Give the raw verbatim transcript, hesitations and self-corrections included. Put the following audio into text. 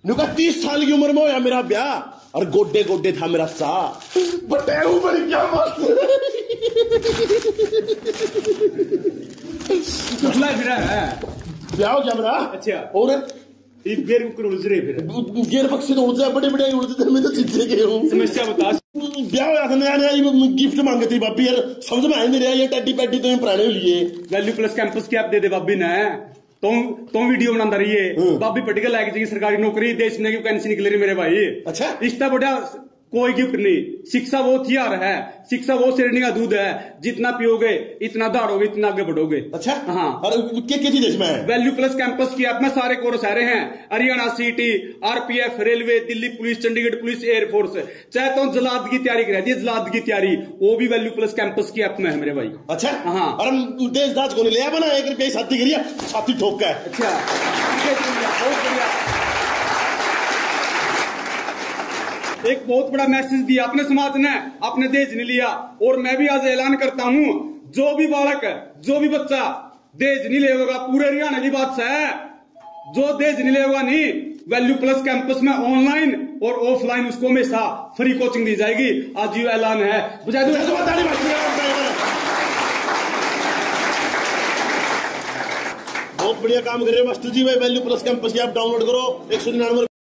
नुका तीस साल की उम्र में होया मेरा ब्याह और गोडे गोडे था मेरा सा बटेरू बड़ी क्या बात कुछला फिर है ब्याह हो गया मेरा। अच्छा और ये गेर को उलझ रहे फिर गेर पक्षी तो उड़ जाए बड़े बड़े उड़ते थे मैं तो चिंचे के हूँ। समस्या बता। ब्याह होया था नया नया गिफ्ट मांगे थे बापी यार समझ में आए नहीं रहा ये टैडी पैडी तो पुराने लिए वैल्यू प्लस कैंपस की आप दे दे बाबी ने तो तो वीडियो बनाता रही है बाबी पटिकल लायक जी सरकारी नौकरी देश में वैकेंसी निकल रही मेरे भाई। अच्छा इतना बढ़िया कोई गिफ्ट नहीं। शिक्षा वो हथियार है शिक्षा वो श्रेणी का दूध है जितना पियोगे इतना दौड़ोगे इतना आगे बढ़ोगे। अच्छा हाँ और क्या क्या चीज इसमें है? वैल्यू प्लस कैंपस की ऐप में सारे कोर्स आ रहे हैं हरियाणा सीटी RPF railway Delhi police Chandigarh police air force चाहे तो जलाद की तैयारी करा दी जलाद की तैयारी वो भी वैल्यू प्लस कैंपस की ऐप में है मेरे भाई। अच्छा हाँ और हम देश दाज को नहीं लिया बना एक रुपया साथी करिए साथी ठोक का। अच्छा बहुत बढ़िया। एक बहुत बड़ा मैसेज दिया अपने समाज ने अपने देश ने लिया और मैं भी आज ऐलान करता हूं जो भी बालक जो भी बच्चा देश नहीं लेगा पूरे हरियाणा की बात है जो देश नहीं लेगा नहीं वैल्यू प्लस कैंपस में ऑनलाइन और ऑफलाइन उसको हमेशा फ्री कोचिंग दी जाएगी। आज ये ऐलान है। बहुत बढ़िया काम कर रहे हो मास्टर जी भाई वैल्यू प्लस कैंपस की आप डाउनलोड करो एक सौ निन्यानवे